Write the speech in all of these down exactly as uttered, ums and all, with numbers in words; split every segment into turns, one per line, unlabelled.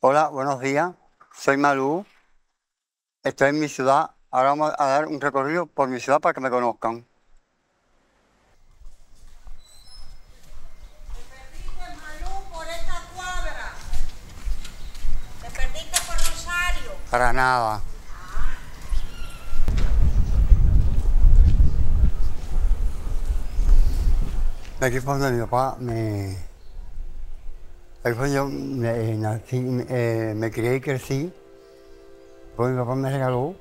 Hola, buenos días. Soy Malú. Estoy en mi ciudad. Ahora vamos a dar un recorrido por mi ciudad para que me conozcan.
Te perdiste, Malú, por esta cuadra. Te perdiste por Rosario.
Para nada. De aquí fue donde mi papá me... Ahí fue yo me, nací, me, eh, me crié y crecí. Después mi papá me regaló.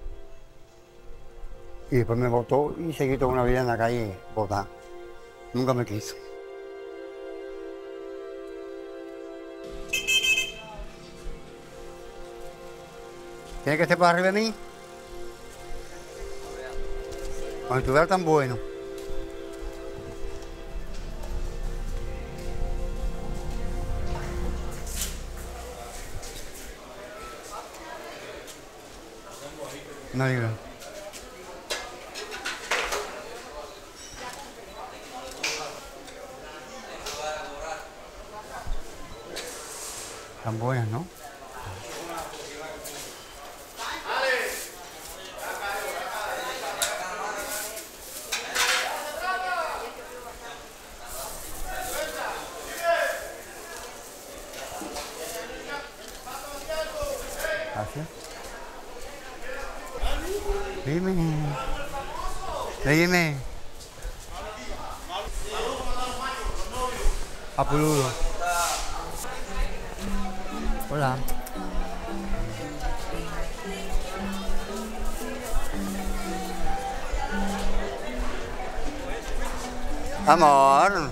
Y después me botó y seguí toda una vida en la calle botada. Nunca me quiso. ¿Tiene que ser para arriba de mí? Cuando estuviera tan bueno. No digo. Tan buenas, ¿no? Gracias. Dime. Dime. Apuludo. Hola. Amor.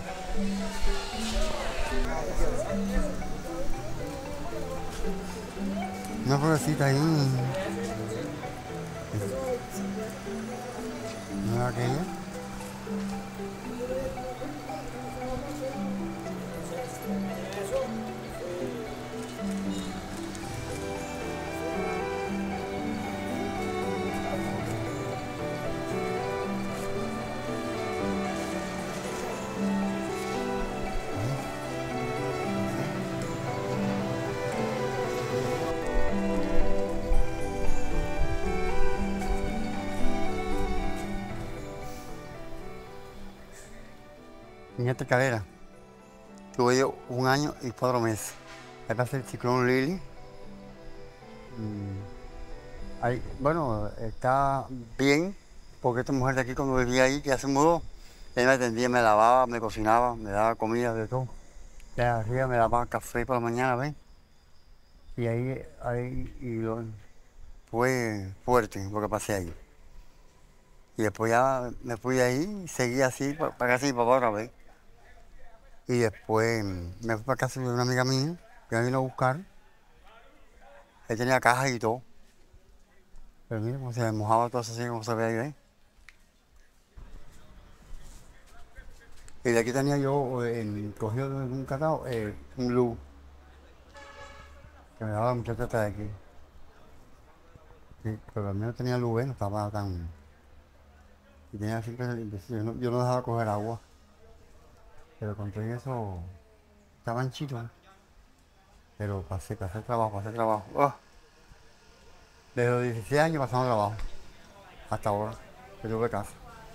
Una florecita ahí. ¿No era aquella? En esta cadera tuve yo un año y cuatro meses. Ahí pasé el ciclón Lili. Mm, ahí, bueno, está bien, porque esta mujer de aquí cuando vivía ahí, que ya se mudó, ella me atendía, me lavaba, me cocinaba, me daba comida, de todo. De arriba me daba café por la mañana, ¿ves? Y ahí, ahí y lo, fue fuerte lo que pasé ahí. Y después ya me fui de ahí y seguí así pa- para casa de mi papá otra vez. Y después mm, me fui para casa de una amiga mía que me vino a buscar. Él tenía cajas y todo. Pero mira cómo se me mojaba todo eso así como se ve ahí, ¿ves? Y de aquí tenía yo, eh, en- cogido de un catado, eh, un luz que me daba la muchacha de aquí. Sí, pero al menos tenía luz, ¿ves? No estaba tan... Y tenía siempre limpiecito. Yo no, yo no dejaba coger agua. Pero con todo eso, estaba anchito, ¿eh? Pero pasé, pasé trabajo, pasé trabajo. ¡Ah! Desde los dieciséis años pasando trabajo, hasta ahora, que tuve casa.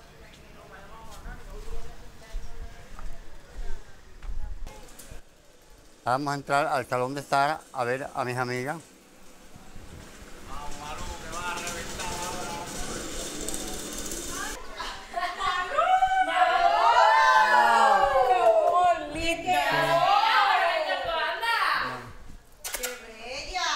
Ahora vamos a entrar al salón de Sara a ver a mis amigas.
¡Qué bella!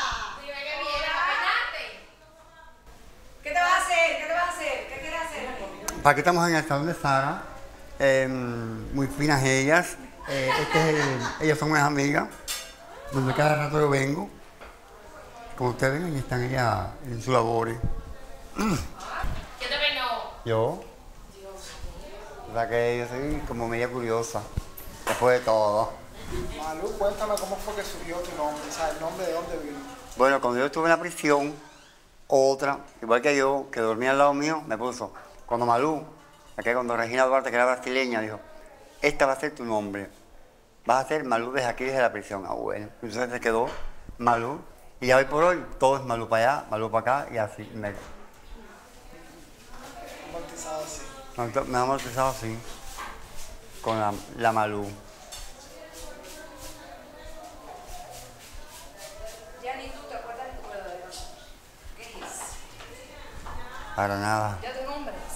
¿Qué te vas a hacer? ¿Qué te vas a hacer? ¿Qué quieres hacer?
Aquí estamos en el salón de Sara, eh, muy finas ellas. Eh, este es el- ellas son unas amigas, donde cada rato yo vengo. Como ustedes ven, ahí están ellas en sus labores.
¿Qué te peinó?
Yo, o sea que yo soy como media curiosa, después de todo.
Malú, cuéntame cómo fue que surgió tu nombre, o sea, el nombre de dónde vino.
Bueno, cuando yo estuve en la prisión, otra, igual que yo, que dormía al lado mío, me puso, cuando Malú, aquí cuando Regina Duarte, que era brasileña, dijo, esta va a ser tu nombre, vas a ser Malú desde aquí, desde la prisión. Ah, bueno, entonces se quedó, Malú. Y hoy por hoy todo es Malú para allá, Malú para acá y así. Me,
Amortizado así.
me, me he amortizado así. Con la, la Malú.
Ya ni tú te acuerdas de tu verdadero nombre. ¿Qué es?
Para nada.
Ya tu nombre es.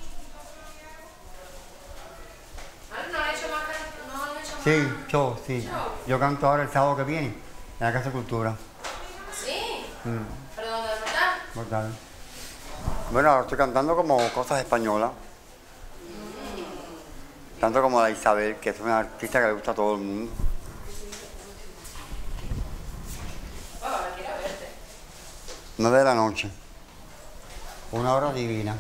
Ah, no han hecho más can- no han hecho más.
Sí, yo, sí.
Show.
Yo canto ahora el sábado que viene en la Casa de Cultura.
Sí.
Mm,
¿Pero dónde no está?
brutal. Bueno, ahora estoy cantando como cosas españolas. Tanto como la Isabel, que es una artista que le gusta a todo el mundo.
Papá, quiero verte.
nueve de la noche. Una hora divina.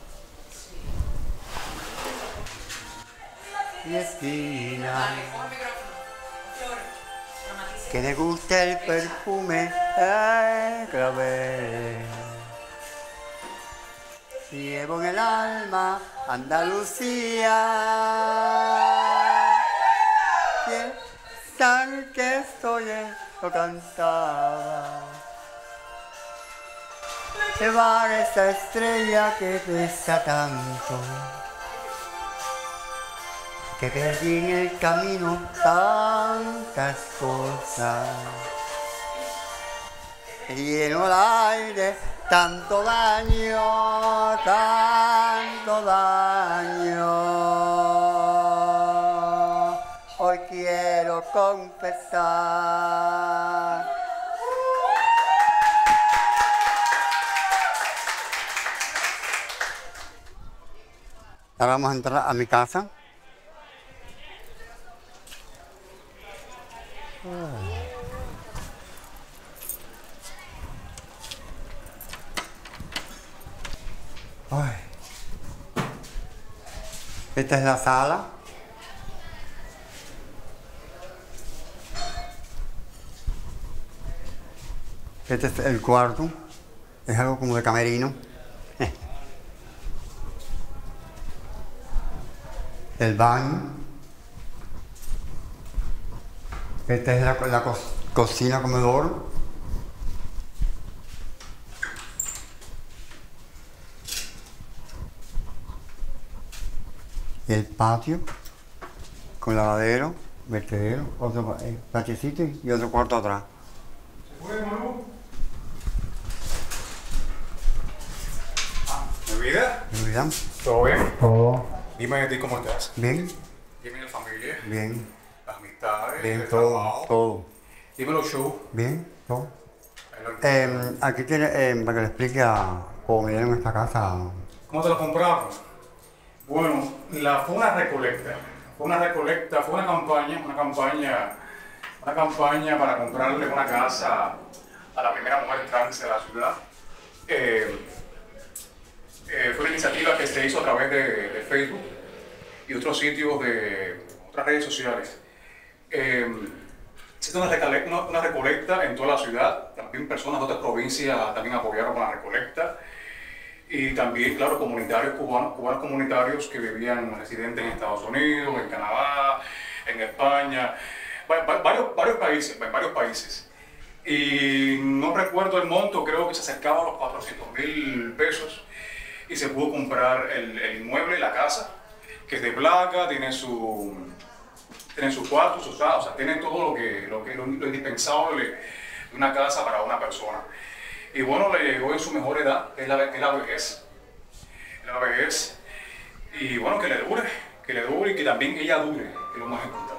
Y esquina.
Dale, coge el micrófono. Flores. Dramatice.
Que le gusta el perfume, ay, clavel. Llevo en el alma Andalucía. Piensan que soy el lo cantaba. Llevar esa estrella que pesa tanto, que perdí en el camino tantas cosas. Lleno el aire, tanto daño, tanto daño. Hoy quiero confesar. Ahora vamos a entrar a mi casa. Ay. Esta es la sala. Este es el cuarto. Es algo como de camerino. El baño. Esta es la, la co cocina comedor. Y el patio con lavadero, vertedero, otro eh, patiecito y otro cuarto atrás.
¿Se puede, Manu? ¿Me olvida?
¿Me olvidan?
¿Todo bien?
Todo.
Dime de ti cómo estás.
Bien,
Dime de la familia,
bien,
las amistades,
bien,
el
todo,
trabajo.
todo.
Dime los shows.
Bien, todo.
El-
Eh, aquí tiene, eh, para que le explique a cómo me dieron esta casa.
¿Cómo te lo compraron? Bueno, la, fue una recolecta. Fue una recolecta, fue una campaña, una campaña, una campaña para comprarle una casa a la primera mujer trans de la ciudad. Eh, eh, fue una iniciativa que se hizo a través de, de Facebook y otros sitios de otras redes sociales. Eh, se hizo una, recole- una, una recolecta en toda la ciudad, también personas de otras provincias también apoyaron con la recolecta. Y también, claro, comunitarios cubanos, cubanos comunitarios que vivían residentes en Estados Unidos, en Canadá, en España, va- va- varios, varios países, en varios países. Y no recuerdo el monto, creo que se acercaba a los cuatrocientos mil pesos y se pudo comprar el, el inmueble, la casa, que es de placa, tiene su, tiene su cuarto, su sala, o sea, tiene todo lo, que, lo, que, lo, lo indispensable de una casa para una persona. Y bueno, le llegó en su mejor edad, que es la, que es la vejez. La vejez. Y bueno, que le dure, que le dure y que también ella dure, que es lo más importante.